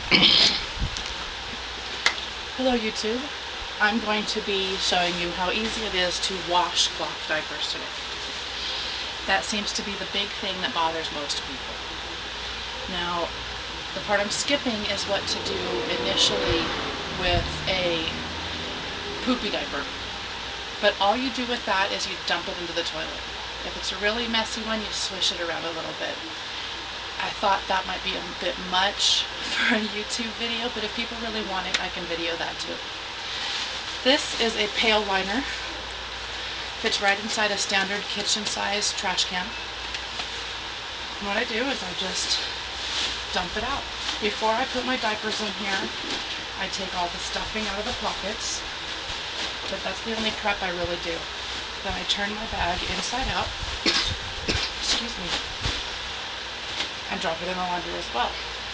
Hello YouTube. I'm going to be showing you how easy it is to wash cloth diapers today. That seems to be the big thing that bothers most people. Now, the part I'm skipping is what to do initially with a poopy diaper. But all you do with that is you dump it into the toilet. If it's a really messy one, you swish it around a little bit. I thought that might be a bit much for a YouTube video, but if people really want it, I can video that too. This is a pail liner. Fits right inside a standard kitchen size trash can. And what I do is I just dump it out. Before I put my diapers in here, I take all the stuffing out of the pockets, but that's the only prep I really do. Then I turn my bag inside out, excuse me, and drop it in the laundry as well.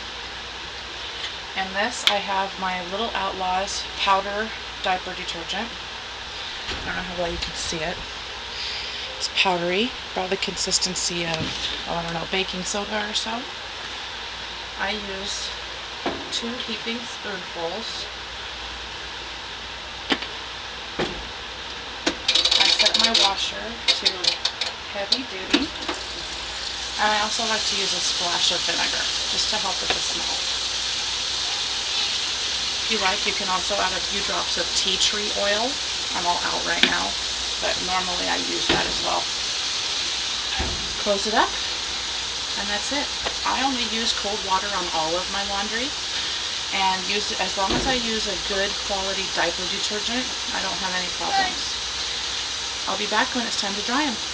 In this, I have my Little Outlaws powder diaper detergent. I don't know how well you can see it. It's powdery, about the consistency of, I don't know, baking soda or so. I use 2 heaping spoonfuls. I set my washer to heavy duty. And I also like to use a splash of vinegar, just to help with the smell. If you like, you can also add a few drops of tea tree oil. I'm all out right now, but normally I use that as well. Close it up, and that's it. I only use cold water on all of my laundry, and as long as I use a good quality diaper detergent, I don't have any problems. I'll be back when it's time to dry them.